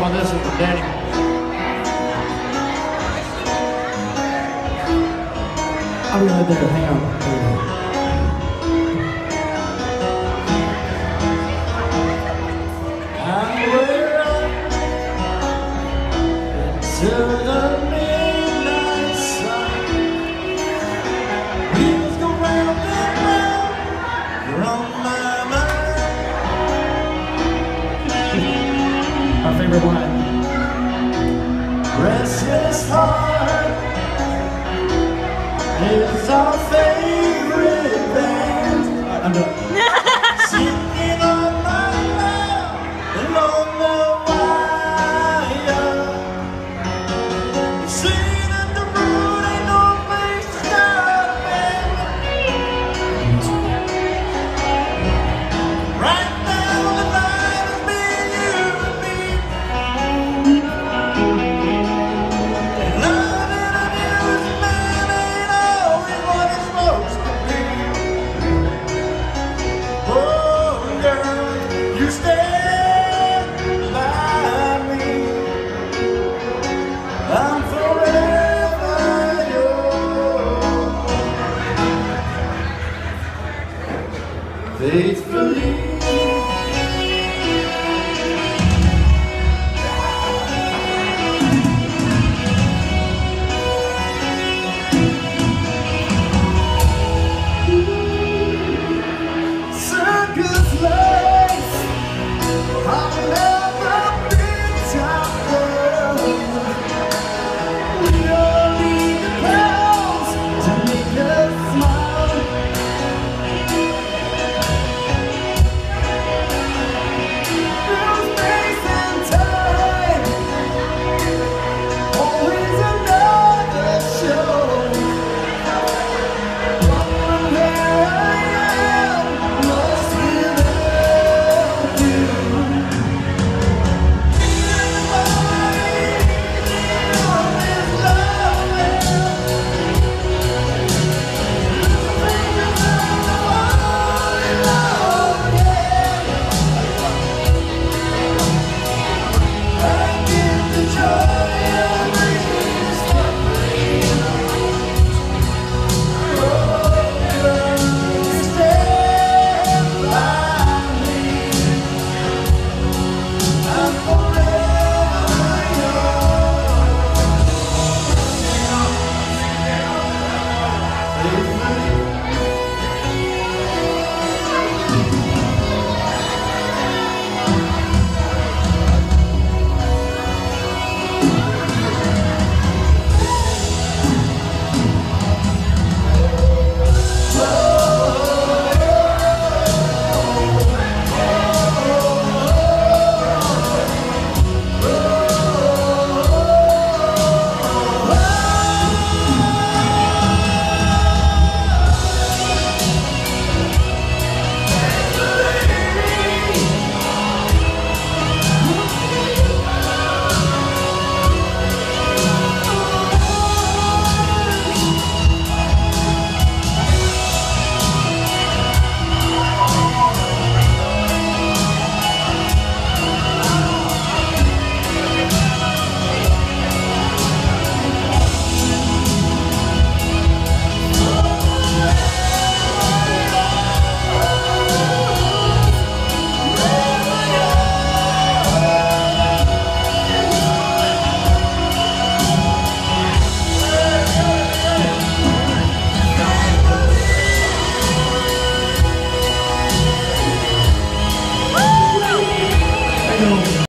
love on this one from Danny. I'll be right there. Hang on. To the midnight sun, wheels go round and round. You're on my mind. Our favorite line. Restless heart is our favorite band. I'm done. Singing on my love along the wire. Singing at the road, ain't no place to stop, baby. Right down the line is me, you and me. And love and abuse, man, ain't always what it's supposed to be. Oh, girl, you stand by me. I'm forever yours, faithfully. Circus lights, I've never been top girl. We all need the pounds to make us smile. Through space and time, always another show. From where I am, lost without you. Thank you.